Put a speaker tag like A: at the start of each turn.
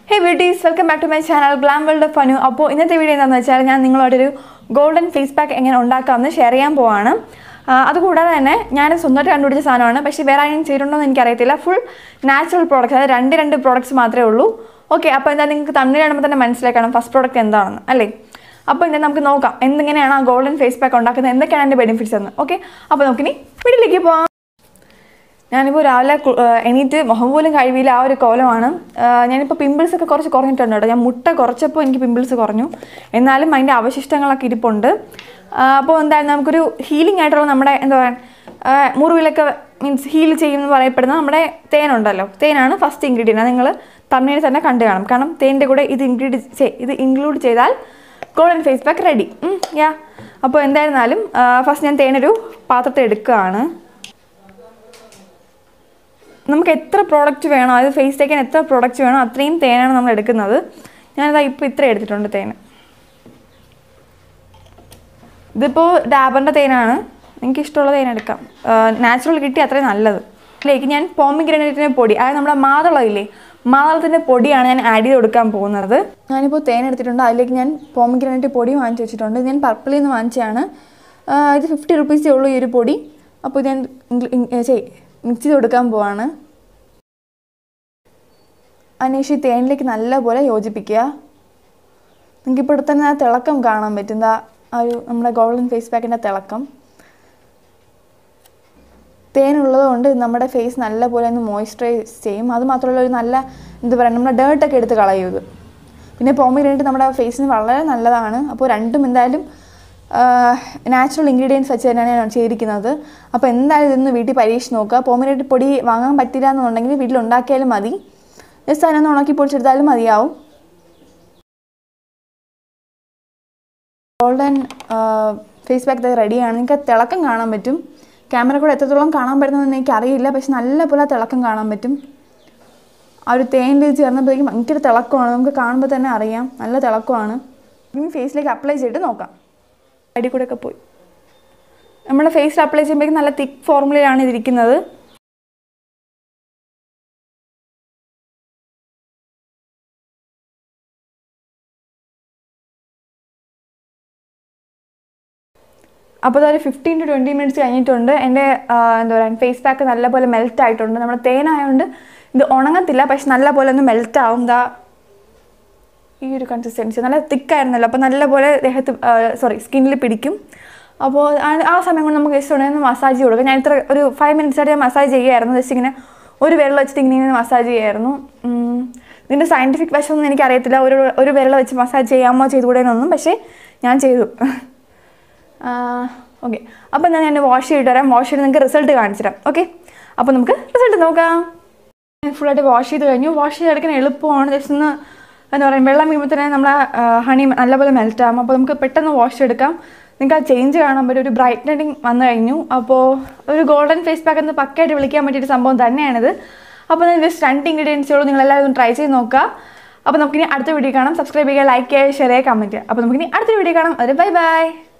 A: Hey beauties, welcome back to my channel Glam World of Anu. Now, in this video, I will share golden face pack share it. That's why I will full natural products. Two products. Okay, so the first product is the golden face pack. Benefits. Okay, so I have pimples pimples healing means heal first ingredient. Include golden face pack ready. Yeah. First we have product face take and products we have three tena we edukunnathu njan ipo ithra edutittundu tena idipo dabante tena aanu enki ishtamulla tena edukam natural kitti athre nallathu like njan pomegranate podi adu nammada maadala ille maadalathinte podiyana njan add cheyidu kodukkan povunnathu njan ipo tena edutittundu adilekku njan pomegranate podi vaangichu vechittundu njan purple nu vaangichana idu 50 rupees ullu ee oru podi appo njan mix കൊടുക്കാൻ പോവാണ് അനേഷി തേനിലേക്ക് നല്ലപോലെ യോജിപ്പിക്കുക നിങ്ങൾക്ക് ഇപ്പോൾ തന്നെ തിളക്കം കാണാൻ പറ്റും നമ്മുടെ ഗോൾഡൻ ഫേസ് പാക്കിന്റെ തിളക്കം തേൻ ഉള്ളതുകൊണ്ട് നമ്മുടെ ഫേസ് നല്ലപോലെ ഒന്ന് മോയ്സ്ചറൈസ് ചെയ്യും അത് മാത്രമല്ല ഒരു നല്ല എന്താ പറയുക നമ്മുടെ ഡർട്ട് ഒക്കെ എടുത്ത് കളയും ഇത് പിന്നെ പോമഗ്രാനേറ്റ് നമ്മുടെ ഫേസിന് വളരെ നല്ലതാണ് അപ്പോൾ രണ്ടും എന്തായാലും natural ingredients such as cheerikunathu appo endayalum idinu veetti pareesh nokka pomegranate podi vaangan pattilla ennundengil veetil undakkiyalum madi just adannu unakki podichedalum madiyavum golden face pack ready aanu ninge telakam kaanan pattum camera kode ethatholam kaanan pattunnu enakku ariyilla പക്ഷെ നല്ല പോലെ തിളക്കം കാണാൻ പറ്റും ആ ഒരു തേനിൽ ചേർന്നപ്പോഴേക്കും ഭയങ്കര തിളക്കമാണ് നമുക്ക് കാണുമ്പോൾ തന്നെ അറിയാം നല്ല തിളക്കമാണ് ഇനി ഫേസിലേക്ക് അപ്ലൈ ചെയ്തിട്ട് നോക്കാം ഐഡി കൂടെ ഒക്കെ പോയി നമ്മുടെ ഫേസിൽ അപ്ലൈ ചെയ്യുമ്പോൾ നല്ല തിക്ക് ഫോർമുലയാണ് ഇതിരിക്കുന്നത് അപ്പോൾ ഒരു 15 to 20 minutes കഴിഞ്ഞിട്ടുണ്ട് എൻ്റെ എന്താ പറയുക ഫേസ് പാക്ക് നല്ലപോലെ മെൽറ്റ് ആയിട്ടുണ്ട് നമ്മുടെ തേനായതുകൊണ്ട് ഇത് ഉണങ്ങത്തില്ല പക്ഷെ നല്ലപോലെ ഒന്ന് മെൽറ്റ് ആവും ഈ ഒരു കൺസിസ്റ്റൻസി നല്ല തിക്കായിരുന്നല്ലോ അപ്പോൾ നല്ലപോലെ ദേഹത്ത് സ്കിന്നിൽ പിടിക്കും അപ്പോൾ ആ സമയം കൊണ്ട് നമുക്ക് ജസ്റ്റ് ഒന്ന് മസാജ് കൊടുക്കാം ഞാൻ ഇത്ര ഒരു 5 minutes ആയിട്ട് ഞാൻ മസാജ് ചെയ്യുമായിരുന്നു ജസ്റ്റ് ഇങ്ങനെ ഒരു വിരൽ വെച്ചിട്ട് ഇങ്ങനെ മസാജ് ചെയ്യുമായിരുന്നു ഇതിൻ്റെ സയൻറ്റിഫിക് വശമൊന്നും എനിക്കറിയത്തില്ല ഒരു വിരൽ വെച്ച് മസാജ് ചെയ്യാമോ ചെയ്തുകൂടെയെന്നൊന്നും പക്ഷേ ഞാൻ ചെയ്തു ഓക്കെ അപ്പോൾ ഞാൻ വാഷ് ചെയ്തിട്ട് വരാം വാഷ് ചെയ്ത് നിങ്ങൾക്ക് റിസൾട്ട് കാണിച്ചു തരാം ഓക്കെ അപ്പോൾ നമുക്ക് റിസൾട്ട് നോക്കാം ഞാൻ ഫുള്ളായിട്ട് വാഷ് ചെയ്ത് കഴിഞ്ഞു വാഷ് ചെയ്തെടുക്കാൻ എളുപ്പമാണ് ജസ്റ്റ് ഒന്ന് എന്താ പറയുക വെള്ളം വീഴുമ്പോൾ തന്നെ നമ്മളെ ഹണി നല്ലപോലെ മെൽറ്റ് ആകും അപ്പോൾ നമുക്ക് പെട്ടെന്ന് വാഷ് എടുക്കാം നിങ്ങൾക്ക് ആ ചേഞ്ച് കാണാൻ പറ്റും ഒരു ബ്രൈറ്റനിങ് വന്നു കഴിഞ്ഞു അപ്പോൾ ഒരു ഗോൾഡൻ ഫേസ് പാക്ക് എന്ന് പക്കയായിട്ട് വിളിക്കാൻ പറ്റിയൊരു സംഭവം തന്നെയാണിത് അപ്പോൾ ഞാൻ ജസ്റ്റ് 2 ഇൻഗ്രീഡിയൻസുകളും നിങ്ങളെല്ലാവരും ട്രൈ ചെയ്ത് നോക്കുക അപ്പോൾ നമുക്കിനി അടുത്ത വീഡിയോ കാണാം സബ്സ്ക്രൈബ് ചെയ്യുക ലൈക്ക് ചെയ്യുക ഷെയർ ചെയ്യുക കമൻറ്റ് ചെയ്യുക അപ്പോൾ നമുക്കിനി അടുത്ത വീഡിയോ കാണാം ബൈ ബൈ